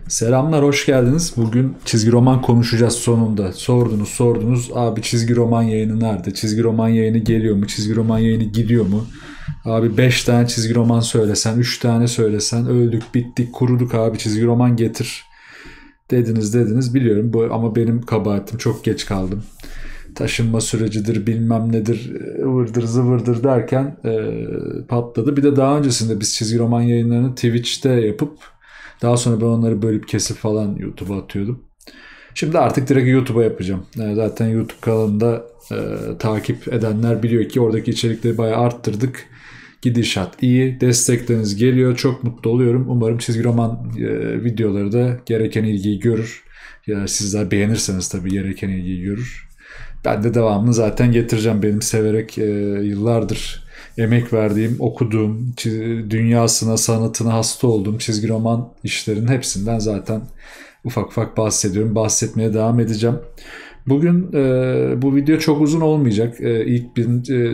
Selamlar, hoş geldiniz. Bugün çizgi roman konuşacağız sonunda. Sordunuz. Abi çizgi roman yayını nerede? Çizgi roman yayını geliyor mu? Çizgi roman yayını gidiyor mu? Abi 5 tane çizgi roman söylesen, 3 tane söylesen öldük, bittik, kuruduk abi çizgi roman getir. Dediniz biliyorum bu ama benim kabahatim, çok geç kaldım. Taşınma sürecidir bilmem nedir ıvırdır zıvırdır derken patladı. Bir de daha öncesinde biz çizgi roman yayınlarını Twitch'te yapıp daha sonra ben onları bölüp kesip falan YouTube'a atıyordum. Şimdi artık direkt YouTube'a yapacağım. Zaten YouTube kanalında takip edenler biliyor ki oradaki içerikleri bayağı arttırdık. Gidişat iyi. Destekleriniz geliyor. Çok mutlu oluyorum. Umarım çizgi roman videoları da gereken ilgiyi görür. Ya sizler beğenirseniz tabii gereken ilgiyi görür. Ben de devamını zaten getireceğim. Benim severek yıllardır emek verdiğim, okuduğum, dünyasına, sanatına hasta olduğum çizgi roman işlerinin hepsinden zaten ufak ufak bahsediyorum. Bahsetmeye devam edeceğim. Bugün bu video çok uzun olmayacak. İlk bir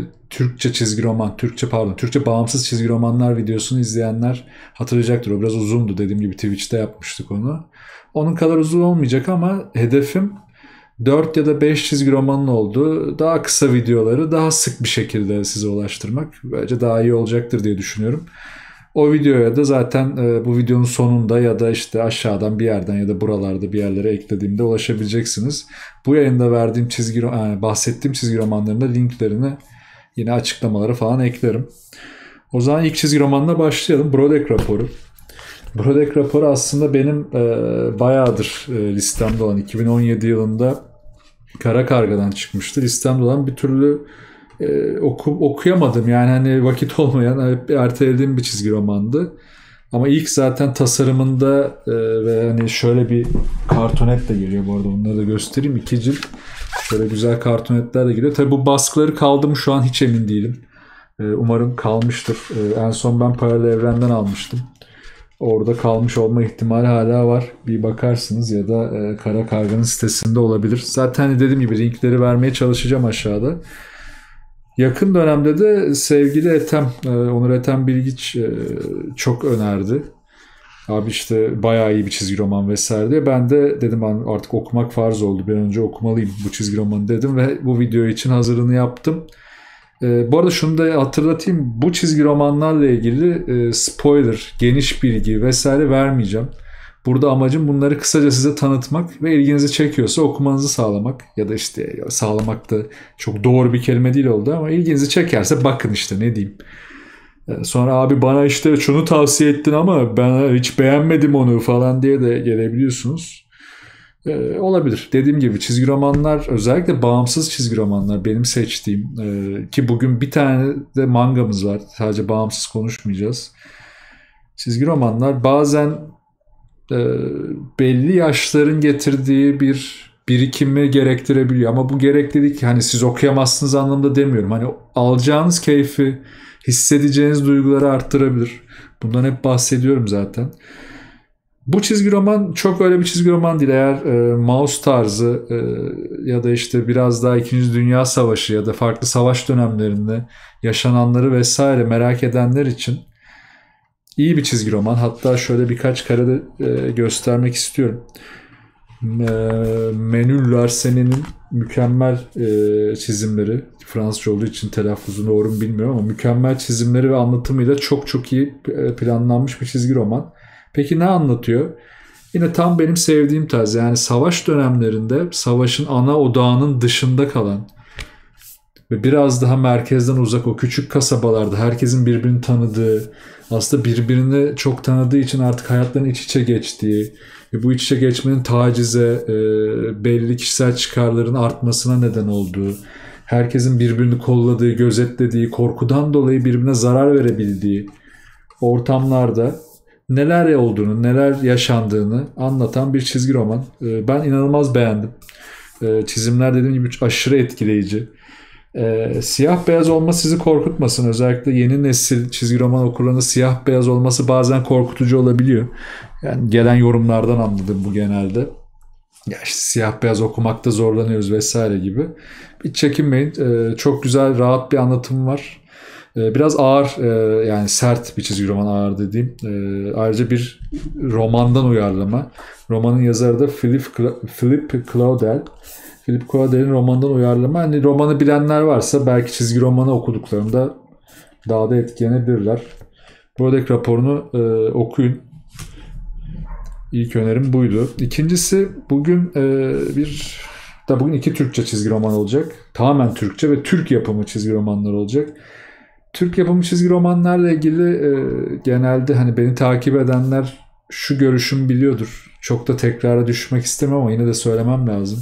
Türkçe bağımsız çizgi romanlar videosunu izleyenler hatırlayacaktır. O biraz uzundu. Dediğim gibi Twitch'te yapmıştık onu. Onun kadar uzun olmayacak ama hedefim 4 ya da 5 çizgi romanın olduğu daha kısa videoları daha sık bir şekilde size ulaştırmak bence daha iyi olacaktır diye düşünüyorum. O videoya da zaten bu videonun sonunda ya da işte aşağıdan bir yerden ya da buralarda bir yerlere eklediğimde ulaşabileceksiniz. Bu yayında verdiğim bahsettiğim çizgi romanların da linklerini yine açıklamalara falan eklerim. O zaman ilk çizgi romanla başlayalım. Brodeck Raporu. Brodeck Raporu aslında benim bayağıdır listemde olan 2017 yılında Kara Karga'dan çıkmıştı. Listemde olan bir türlü okuyamadım. Yani hani vakit olmayan hep ertelediğim bir çizgi romandı. Ama ilk zaten tasarımında ve hani şöyle bir kartonet de geliyor bu arada. Onları da göstereyim. 2 cilt. Şöyle güzel kartonetler de geliyor. Tabii bu baskıları kaldı mı şu an hiç emin değilim. Umarım kalmıştır. En son ben Paralel Evren'den almıştım. Orada kalmış olma ihtimali hala var. Bir bakarsınız ya da Kara Karga'nın sitesinde olabilir. Zaten dediğim gibi linkleri vermeye çalışacağım aşağıda. Yakın dönemde de sevgili Ethem, Onur Ethem Bilgiç çok önerdi. Abi işte bayağı iyi bir çizgi roman vesaire diye. Ben de dedim artık okumak farz oldu. Bir an önce okumalıyım bu çizgi romanı dedim ve bu video için hazırlığını yaptım. Bu arada şunu da hatırlatayım. Bu çizgi romanlarla ilgili spoiler, geniş bilgi vesaire vermeyeceğim. Burada amacım bunları kısaca size tanıtmak ve ilginizi çekiyorsa okumanızı sağlamak. Ya da işte sağlamak da çok doğru bir kelime değil oldu ama ilginizi çekerse bakın işte ne diyeyim. Sonra abi bana işte şunu tavsiye ettin ama ben hiç beğenmedim onu falan diye de gelebiliyorsunuz. Olabilir. Dediğim gibi çizgi romanlar, özellikle bağımsız çizgi romanlar benim seçtiğim ki bugün bir tane de mangamız var. Sadece bağımsız konuşmayacağız. Çizgi romanlar bazen belli yaşların getirdiği bir birikimi gerektirebiliyor. Ama bu gereklilik hani siz okuyamazsınız anlamda demiyorum. Hani alacağınız keyfi, hissedeceğiniz duyguları arttırabilir. Bundan hep bahsediyorum zaten. Bu çizgi roman çok öyle bir çizgi roman değil. Eğer Maus tarzı ya da işte biraz daha 2. Dünya Savaşı ya da farklı savaş dönemlerinde yaşananları vesaire merak edenler için iyi bir çizgi roman. Hatta şöyle birkaç karede göstermek istiyorum. Menül Larsen'in mükemmel çizimleri, Fransızca olduğu için telaffuzunu doğru mu bilmiyorum ama mükemmel çizimleri ve anlatımıyla çok çok iyi planlanmış bir çizgi roman. Peki ne anlatıyor? Yine tam benim sevdiğim tarz. Yani savaş dönemlerinde savaşın ana odağının dışında kalan ve biraz daha merkezden uzak o küçük kasabalarda herkesin birbirini tanıdığı, aslında birbirini çok tanıdığı için artık hayatlarının iç içe geçtiği ve bu iç içe geçmenin tacize, belli kişisel çıkarların artmasına neden olduğu, herkesin birbirini kolladığı, gözetlediği, korkudan dolayı birbirine zarar verebildiği ortamlarda neler olduğunu, neler yaşandığını anlatan bir çizgi roman. Ben inanılmaz beğendim. Çizimler dediğim gibi aşırı etkileyici. Siyah beyaz olması sizi korkutmasın. Özellikle yeni nesil çizgi roman okurlarında siyah beyaz olması bazen korkutucu olabiliyor. Yani gelen yorumlardan anladım bu genelde. Ya işte siyah beyaz okumakta zorlanıyoruz vesaire gibi. Hiç çekinmeyin. Çok güzel, rahat bir anlatım var. Biraz ağır, yani sert bir çizgi roman, ağır dediğim. Ayrıca bir romandan uyarlama. Romanın yazarı da Philip Claudel. Philip Claudel'in romandan uyarlama. Hani romanı bilenler varsa belki çizgi romanı okuduklarında daha da etkilenebilirler. Brodeck raporunu okuyun. İlk önerim buydu. İkincisi, bugün bugün 2 Türkçe çizgi roman olacak. Tamamen Türkçe ve Türk yapımı çizgi romanlar olacak. Türk yapımı çizgi romanlarla ilgili genelde hani beni takip edenler şu görüşümü biliyordur. Çok da tekrara düşmek istemem ama yine de söylemem lazım.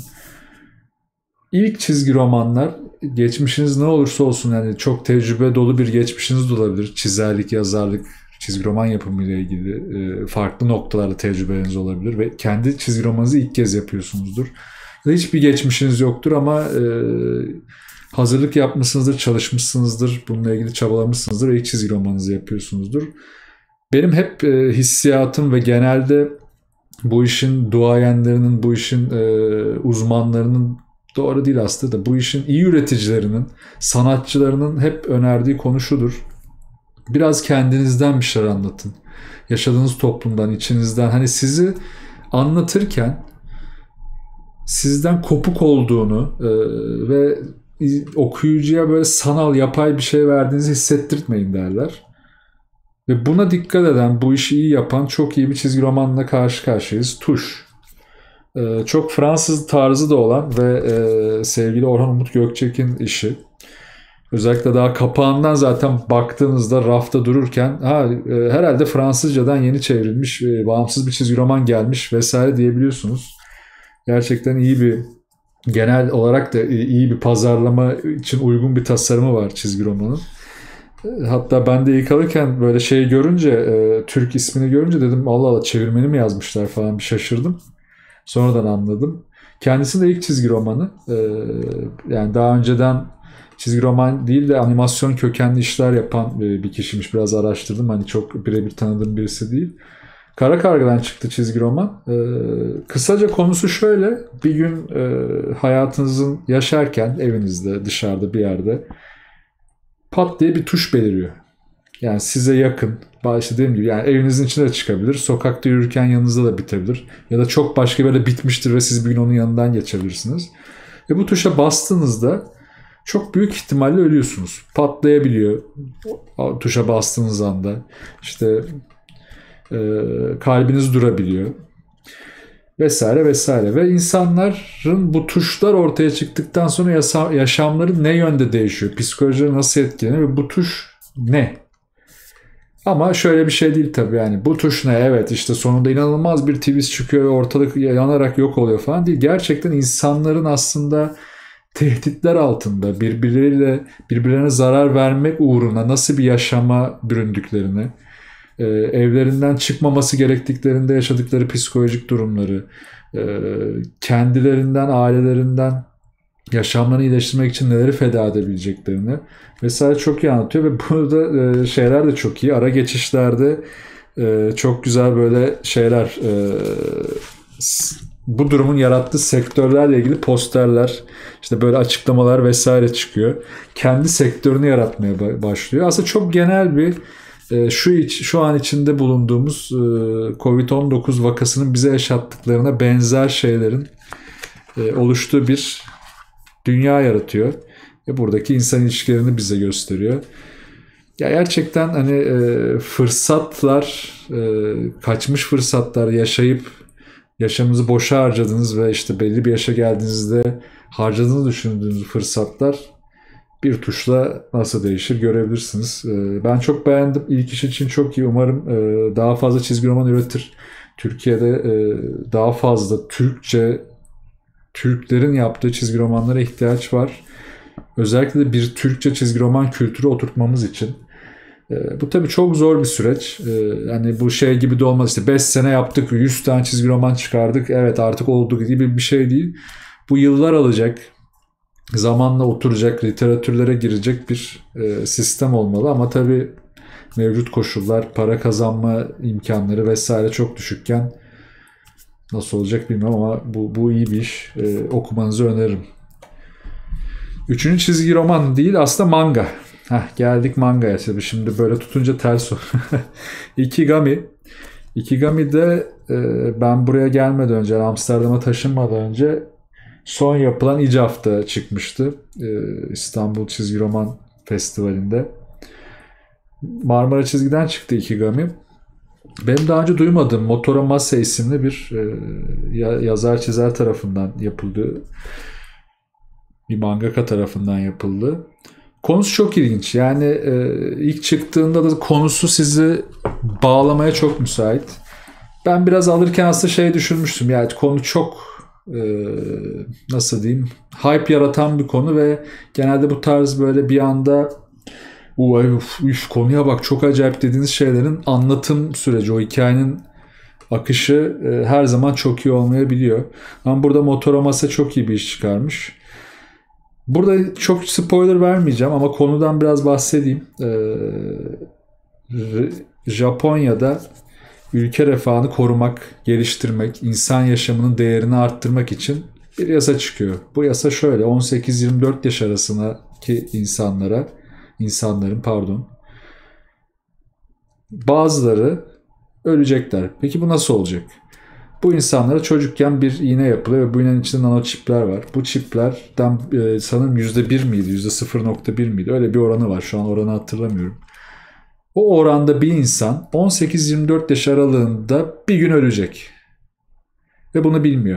İlk çizgi romanlar, geçmişiniz ne olursa olsun, yani çok tecrübe dolu bir geçmişiniz de olabilir. Çizerlik, yazarlık, çizgi roman yapımıyla ilgili farklı noktalarda tecrübeleriniz olabilir ve kendi çizgi romanınızı ilk kez yapıyorsunuzdur. Hiçbir geçmişiniz yoktur ama hazırlık yapmışsınızdır, çalışmışsınızdır, bununla ilgili çabalamışsınızdır ve ilk çizgi romanınızı yapıyorsunuzdur. Benim hep hissiyatım ve genelde bu işin duayenlerinin, bu işin uzmanlarının, doğru değil aslında da, bu işin iyi üreticilerinin, sanatçılarının hep önerdiği konu şudur: biraz kendinizden bir şeyler anlatın. Yaşadığınız toplumdan, içinizden, hani sizi anlatırken sizden kopuk olduğunu ve okuyucuya böyle sanal, yapay bir şey verdiğinizi hissettirtmeyin derler. Ve buna dikkat eden, bu işi iyi yapan çok iyi bir çizgi romanla karşı karşıyayız. Tuş. Çok Fransız tarzı da olan ve sevgili Orhan Umut Gökçek'in işi. Özellikle daha kapağından zaten baktığınızda rafta dururken herhalde Fransızcadan yeni çevrilmiş, bağımsız bir çizgi roman gelmiş vesaire diyebiliyorsunuz. Gerçekten iyi bir, genel olarak da iyi bir pazarlama için uygun bir tasarımı var çizgi romanın. Hatta ben de ilk alırken böyle şey görünce, Türk ismini görünce dedim Allah Allah, çevirmeni mi yazmışlar falan, bir şaşırdım. Sonradan anladım. Kendisi de ilk çizgi romanı. Yani daha önceden çizgi roman değil de animasyon kökenli işler yapan bir kişiymiş. Biraz araştırdım. Hani çok birebir tanıdığım birisi değil. Kara Karga'dan çıktı çizgi roman. Kısaca konusu şöyle: bir gün hayatınızın yaşarken evinizde, dışarıda bir yerde pat diye bir tuş beliriyor. Yani size yakın. İşte dediğim gibi, yani evinizin içinde de çıkabilir. Sokakta yürürken yanınızda da bitebilir. Ya da çok başka bir yerde bitmiştir ve siz bir gün onun yanından geçebilirsiniz. Ve bu tuşa bastığınızda çok büyük ihtimalle ölüyorsunuz. Patlayabiliyor tuşa bastığınız anda. İşte kalbiniz durabiliyor. Vesaire vesaire. Ve insanların bu tuşlar ortaya çıktıktan sonra yaşamları ne yönde değişiyor? Psikolojileri nasıl etkileniyor ve bu tuş ne? Ama şöyle bir şey değil tabii, yani bu tuş ne? Evet, işte sonunda inanılmaz bir twist çıkıyor ve ortalık yanarak yok oluyor falan değil. Gerçekten insanların aslında tehditler altında birbirlerine zarar vermek uğruna nasıl bir yaşama büründüklerini, evlerinden çıkmaması gerektiklerinde yaşadıkları psikolojik durumları, kendilerinden, ailelerinden yaşamlarını iyileştirmek için neleri feda edebileceklerini vesaire çok iyi anlatıyor. Ve burada şeyler de çok iyi. Ara geçişlerde çok güzel böyle şeyler, bu durumun yarattığı sektörlerle ilgili posterler, işte böyle açıklamalar vesaire çıkıyor. Kendi sektörünü yaratmaya başlıyor. Aslında çok genel bir, şu an içinde bulunduğumuz Covid-19 vakasının bize yaşattıklarına benzer şeylerin oluştuğu bir dünya yaratıyor. Buradaki insan ilişkilerini bize gösteriyor. Ya gerçekten hani fırsatlar, kaçmış fırsatlar yaşayıp yaşamınızı boşa harcadınız ve işte belli bir yaşa geldiğinizde harcadığınızı düşündüğünüz fırsatlar bir tuşla nasıl değişir görebilirsiniz. Ben çok beğendim. İlk iş için çok iyi. Umarım daha fazla çizgi roman üretir. Türkiye'de daha fazla Türklerin yaptığı çizgi romanlara ihtiyaç var. Özellikle de bir Türkçe çizgi roman kültürü oturtmamız için. Bu tabii çok zor bir süreç. Yani bu şey gibi de olmaz. İşte 5 sene yaptık, 100 tane çizgi roman çıkardık, evet artık oldu gibi bir şey değil. Bu yıllar alacak. Zamanla oturacak, literatürlere girecek bir sistem olmalı. Ama tabii mevcut koşullar, para kazanma imkanları vesaire çok düşükken nasıl olacak bilmiyorum ama bu iyi bir iş. Okumanızı öneririm. Üçüncü çizgi roman değil, aslında manga. Geldik mangaya. Şimdi böyle tutunca ters o. Ikigami. Ikigami'de ben buraya gelmeden önce, Amsterdam'a taşınmadan önce son yapılan İCAF'ta çıkmıştı. İstanbul Çizgi Roman Festivali'nde. Marmara Çizgi'den çıktı Ikigami. Benim daha önce duymadığım Motora Masa isimli bir yazar çizer tarafından yapıldı. Bir mangaka tarafından yapıldı. Konusu çok ilginç. Yani ilk çıktığında da konusu sizi bağlamaya çok müsait. Ben biraz alırken aslında düşünmüştüm. Yani konu çok nasıl diyeyim, hype yaratan bir konu ve genelde bu tarz böyle bir anda konuya bak çok acayip dediğiniz şeylerin anlatım süreci, o hikayenin akışı her zaman çok iyi olmayabiliyor. Ama burada Motoromasa çok iyi bir iş çıkarmış. Burada çok spoiler vermeyeceğim ama konudan biraz bahsedeyim. Japonya'da ülke refahını korumak, geliştirmek, insan yaşamının değerini arttırmak için bir yasa çıkıyor. Bu yasa şöyle: 18-24 yaş arasındaki insanların bazıları ölecekler. Peki bu nasıl olacak? Bu insanlara çocukken bir iğne yapılıyor ve bu iğnenin içinde nanoçipler var. Bu çiplerden sanırım %1 miydi, %0.1 miydi? Öyle bir oranı var. Şu an oranı hatırlamıyorum. O oranda bir insan 18-24 yaş aralığında bir gün ölecek. Ve bunu bilmiyor.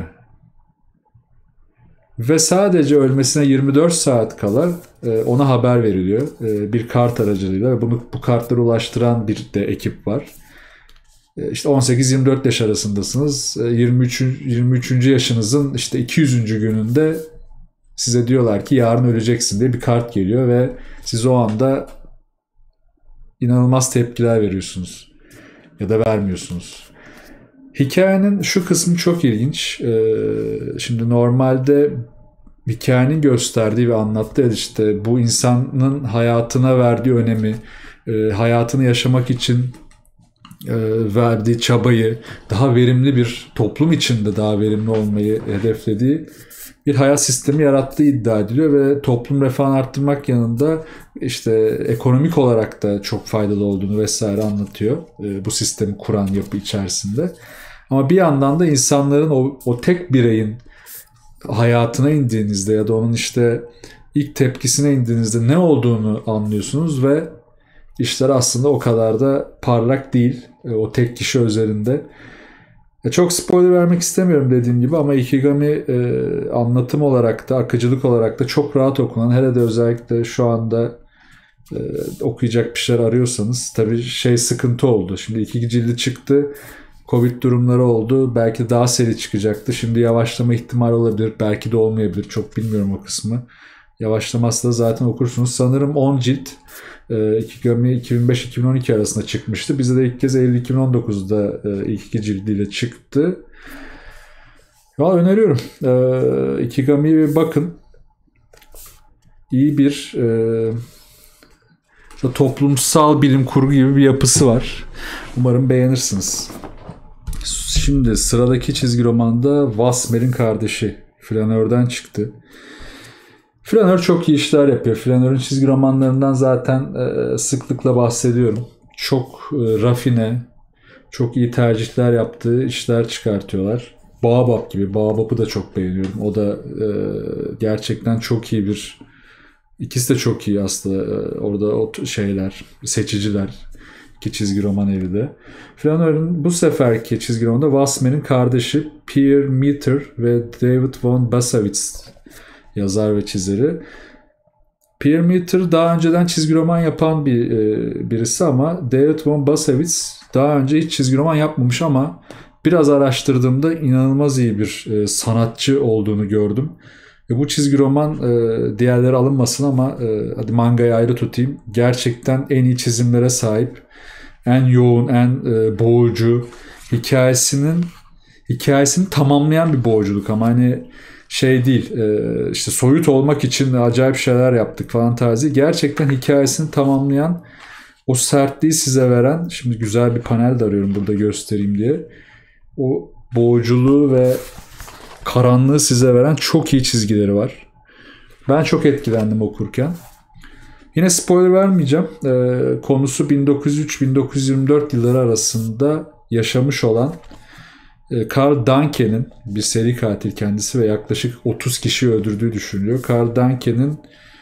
Ve sadece ölmesine 24 saat kala ona haber veriliyor. Bir kart aracılığıyla ve bu kartları ulaştıran bir de ekip var. İşte 18-24 yaş arasındasınız. 23. yaşınızın işte 200. gününde size diyorlar ki yarın öleceksin diye bir kart geliyor ve siz o anda inanılmaz tepkiler veriyorsunuz ya da vermiyorsunuz. Hikayenin şu kısmı çok ilginç. Şimdi normalde hikayenin gösterdiği ve anlattığı işte bu insanın hayatına verdiği önemi, hayatını yaşamak için verdiği çabayı, daha verimli bir toplum içinde daha verimli olmayı hedeflediği bir hayat sistemi yarattığı iddia ediliyor ve toplum refahını arttırmak yanında işte ekonomik olarak da çok faydalı olduğunu vesaire anlatıyor bu sistemi kuran yapı içerisinde. Ama bir yandan da insanların o tek bireyin hayatına indiğinizde ya da onun işte ilk tepkisine indiğinizde ne olduğunu anlıyorsunuz ve işler aslında o kadar da parlak değil o tek kişi özelinde. Çok spoiler vermek istemiyorum dediğim gibi ama Ikigami anlatım olarak da akıcılık olarak da çok rahat okunan, hele de özellikle şu anda okuyacak bir şeyler arıyorsanız, tabii sıkıntı oldu. Şimdi 2 cildi çıktı. Covid durumları oldu. Belki daha seri çıkacaktı. Şimdi yavaşlama ihtimali olabilir. Belki de olmayabilir. Çok bilmiyorum o kısmı. Yavaşlaması da zaten okursunuz. Sanırım 10 cilt Ikigami 2005-2012 arasında çıkmıştı. Bize de ilk kez Eylül 2019'da ilk 2 cildiyle çıktı. Ya öneriyorum. Ikigami'ye bir bakın. İyi bir toplumsal bilim kurgu gibi bir yapısı var. Umarım beğenirsiniz. Şimdi sıradaki çizgi romanda Wasmer'in kardeşi Flanör'den çıktı. Flanör çok iyi işler yapıyor. Flanör'ün çizgi romanlarından zaten sıklıkla bahsediyorum. Çok rafine, çok iyi tercihler yaptığı işler çıkartıyorlar. Baobab gibi. Baobab'ı da çok beğeniyorum. O da gerçekten çok iyi bir... İkisi de çok iyi aslında. Orada o seçiciler. İki çizgi roman evi de. Flanör'ün bu seferki çizgi romanda Wasmer'in kardeşi Pierre Meter ve David von Basowitz yazar ve çizeri. Pierre Meter daha önceden çizgi roman yapan birisi ama David von Basowitz daha önce hiç çizgi roman yapmamış ama biraz araştırdığımda inanılmaz iyi bir sanatçı olduğunu gördüm. Bu çizgi roman diğerleri alınmasın ama hadi mangayı ayrı tutayım. Gerçekten en iyi çizimlere sahip, en yoğun, en boğucu, hikayesini tamamlayan bir boğuculuk ama hani değil, işte soyut olmak için acayip şeyler yaptık falan tarzı. Gerçekten hikayesini tamamlayan, o sertliği size veren, şimdi güzel bir panel de arıyorum burada göstereyim diye, o boğuculuğu ve karanlığı size veren çok iyi çizgileri var. Ben çok etkilendim okurken. Yine spoiler vermeyeceğim. Konusu 1903-1924 yılları arasında yaşamış olan Karl Duncan'ın, bir seri katil kendisi ve yaklaşık 30 kişi öldürdüğü düşünülüyor. Karl Duncan'ın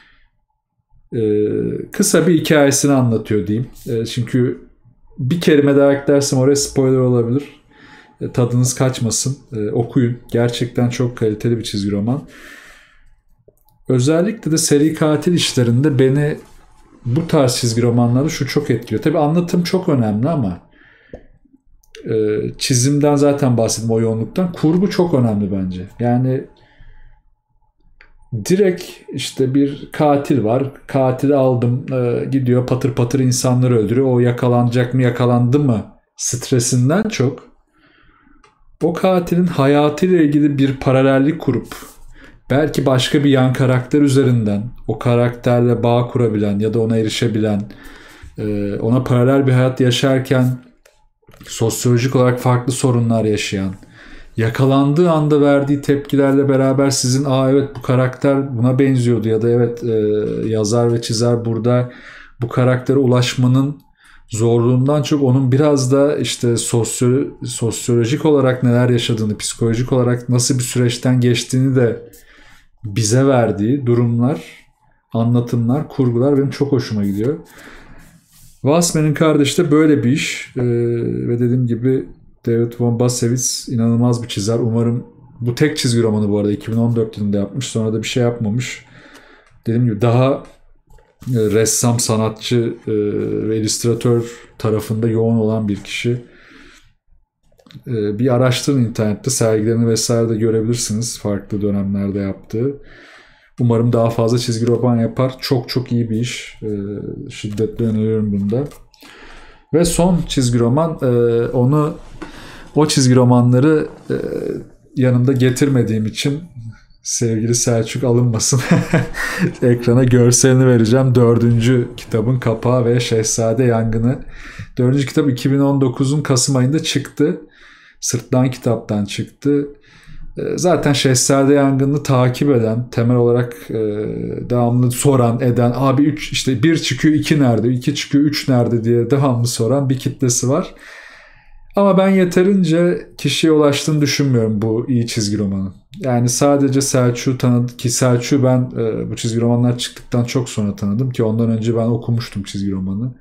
kısa bir hikayesini anlatıyor diyeyim. Çünkü bir kelime daha eklersem oraya spoiler olabilir. Tadınız kaçmasın. Okuyun. Gerçekten çok kaliteli bir çizgi roman. Özellikle de seri katil işlerinde beni bu tarz çizgi romanları şu çok etkiliyor. Tabii anlatım çok önemli ama çizimden zaten bahsettim, o yoğunluktan. Kurgu çok önemli bence. Yani direkt işte bir katil var. Katili aldım, gidiyor patır patır insanları öldürüyor. O yakalanacak mı, yakalandı mı stresinden çok o katilin hayatıyla ilgili bir paralellik kurup belki başka bir yan karakter üzerinden o karakterle bağ kurabilen ya da ona erişebilen, ona paralel bir hayat yaşarken sosyolojik olarak farklı sorunlar yaşayan, yakalandığı anda verdiği tepkilerle beraber sizin evet bu karakter buna benziyordu ya da evet yazar ve çizer burada bu karaktere ulaşmanın zorluğundan çok onun biraz da işte sosyolojik olarak neler yaşadığını, psikolojik olarak nasıl bir süreçten geçtiğini de bize verdiği durumlar, anlatımlar, kurgular benim çok hoşuma gidiyor. Wassman'ın kardeşi de böyle bir iş. Ve dediğim gibi David von Basewitz inanılmaz bir çizer. Umarım bu tek çizgi romanı bu arada 2014 yılında yapmış. Sonra da bir şey yapmamış. Dediğim gibi daha ressam, sanatçı ve illüstratör tarafında yoğun olan bir kişi. Bir araştırın internette. Sergilerini vesaire de görebilirsiniz. Farklı dönemlerde yaptığı. Umarım daha fazla çizgi roman yapar. Çok çok iyi bir iş. Şiddetle öneriyorum bunu da. Ve son çizgi roman, o çizgi romanları yanımda getirmediğim için sevgili Selçuk alınmasın. Ekrana görselini vereceğim. 4. kitabın kapağı ve Şehzade Yangını. 4. kitap 2019'un Kasım ayında çıktı. Sırtlan Kitap'tan çıktı. Zaten Şehzade Yangını'nı takip eden, temel olarak devamlı soran, eden, abi 3 işte 1 çıkıyor 2 nerede, 2 çıkıyor 3 nerede diye devamlı soran bir kitlesi var. Ama ben yeterince kişiye ulaştığını düşünmüyorum bu iyi çizgi romanın. Yani sadece Selçuk'u tanıdım ki Selçuk'u ben bu çizgi romanlar çıktıktan çok sonra tanıdım ki ondan önce ben okumuştum çizgi romanı.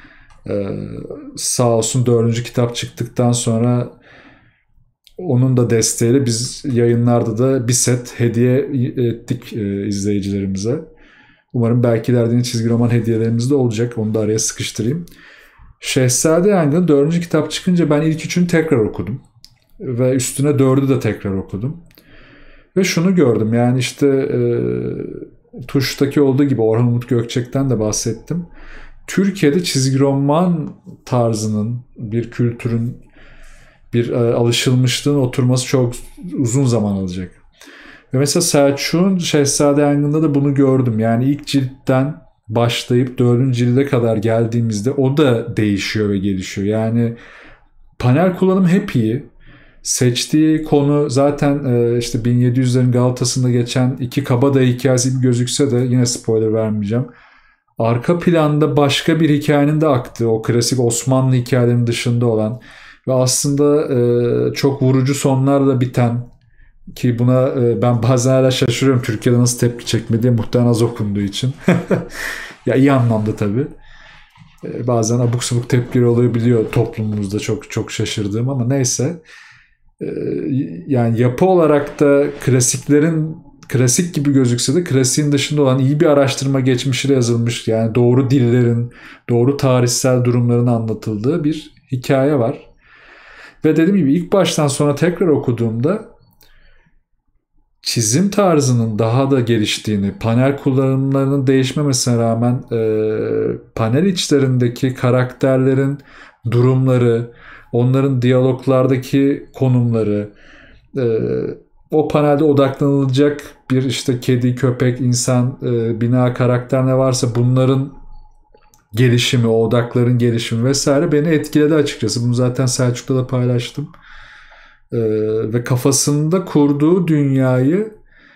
Sağ olsun 4. kitap çıktıktan sonra onun da desteğiyle biz yayınlarda da bir set hediye ettik izleyicilerimize. Umarım belki ileride çizgi roman hediyelerimiz de olacak. Onu da araya sıkıştırayım. Şehzade Yangın 4. kitap çıkınca ben ilk 3'ünü tekrar okudum. Ve üstüne 4'ü de tekrar okudum. Ve şunu gördüm, yani işte Tuş'taki olduğu gibi Orhan Umut Gökçek'ten de bahsettim. Türkiye'de çizgi roman tarzının, bir kültürün, bir alışılmışlığın oturması çok uzun zaman alacak. Ve mesela Selçuk'un Şehzade Yangın'da da bunu gördüm. Yani ilk ciltten başlayıp 4. cilde kadar geldiğimizde o da değişiyor ve gelişiyor. Yani panel kullanımı hep iyi. Seçtiği konu zaten işte 1700'lerin Galatası'nda geçen iki kabadayı hikayesi gibi gözükse de yine spoiler vermeyeceğim. Arka planda başka bir hikayenin de aktığı, o klasik Osmanlı hikayelerinin dışında olan ve aslında çok vurucu sonlarla biten, ki buna ben bazen hala şaşırıyorum Türkiye'de nasıl tepki çekmediği, muhtemelen az okunduğu için. Ya iyi anlamda tabii. Bazen abuk sabuk tepkiler olabiliyor toplumumuzda, çok çok şaşırdığım, ama neyse. Yani yapı olarak da klasik gibi gözükse de klasiğin dışında olan iyi bir araştırma geçmişiyle yazılmış, yani doğru dillerin, doğru tarihsel durumların anlatıldığı bir hikaye var. Ve dediğim gibi ilk baştan sonra tekrar okuduğumda çizim tarzının daha da geliştiğini, panel kullanımlarının değişmemesine rağmen panel içlerindeki karakterlerin durumları, onların diyaloglardaki konumları, o panelde odaklanılacak bir işte kedi, köpek, insan, bina, karakter ne varsa bunların gelişimi, o odakların gelişimi vesaire beni etkiledi açıkçası. Bunu zaten Selçuk'ta da paylaştım. Ve kafasında kurduğu dünyayı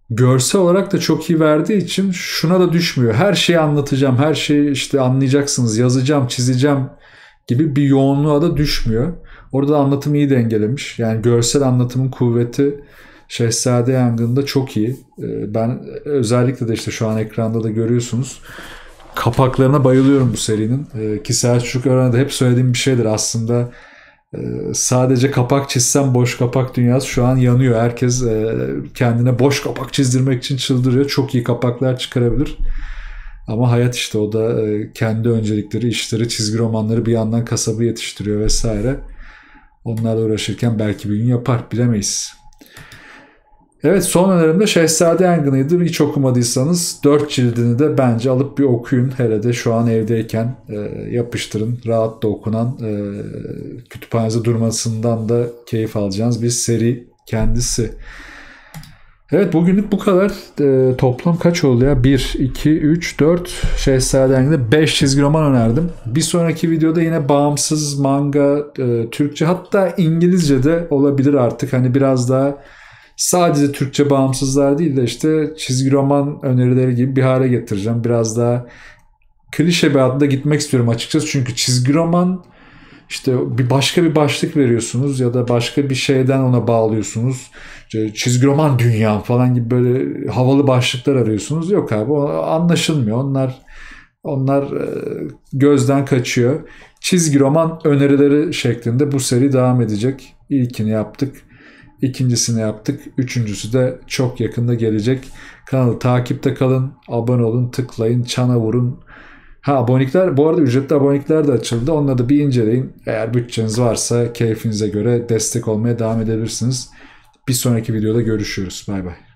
görsel olarak da çok iyi verdiği için şuna da düşmüyor. Her şeyi anlatacağım, her şeyi işte anlayacaksınız, yazacağım, çizeceğim gibi bir yoğunluğa da düşmüyor. Orada anlatımı iyi dengelemiş. Yani görsel anlatımın kuvveti Şehzade Yangın'da çok iyi. Ben özellikle de işte şu an ekranda da görüyorsunuz. Kapaklarına bayılıyorum bu serinin. Ki Selçuk Ören'de hep söylediğim bir şeydir aslında. Sadece kapak çizsem boş kapak dünyası şu an yanıyor. Herkes kendine boş kapak çizdirmek için çıldırıyor. Çok iyi kapaklar çıkarabilir. Ama hayat işte o da kendi öncelikleri, işleri, çizgi romanları bir yandan kasabı yetiştiriyor vesaire. Onlarla uğraşırken belki bir gün yapar, bilemeyiz. Evet, son önerim de Şehzade Yangını'ydı. Hiç okumadıysanız 4 cildini de bence alıp bir okuyun. Hele de şu an evdeyken yapıştırın. Rahat da okunan, kütüphanenizde durmasından da keyif alacağınız bir seri kendisi. Evet, bugünlük bu kadar. Toplam kaç oldu ya? 1, 2, 3, 4 Şehzade Yangını'da 5 çizgi roman önerdim. Bir sonraki videoda yine bağımsız manga, Türkçe, hatta İngilizce de olabilir artık. Hani biraz daha sadece Türkçe bağımsızlar değil de işte çizgi roman önerileri gibi bir hale getireceğim. Biraz daha klişe bir adda gitmek istiyorum açıkçası. Çünkü çizgi roman işte bir başka bir başlık veriyorsunuz ya da başka bir şeyden ona bağlıyorsunuz. İşte çizgi roman dünya falan gibi böyle havalı başlıklar arıyorsunuz. Yok abi, o anlaşılmıyor. Onlar gözden kaçıyor. Çizgi roman önerileri şeklinde bu seri devam edecek. İlkini yaptık. İkincisini yaptık. Üçüncüsü de çok yakında gelecek. Kanalı takipte kalın. Abone olun. Tıklayın. Çana vurun. Abonelikler, bu arada ücretli abonelikler de açıldı. Onları da bir inceleyin. Eğer bütçeniz varsa keyfinize göre destek olmaya devam edebilirsiniz. Bir sonraki videoda görüşürüz. Bay bay.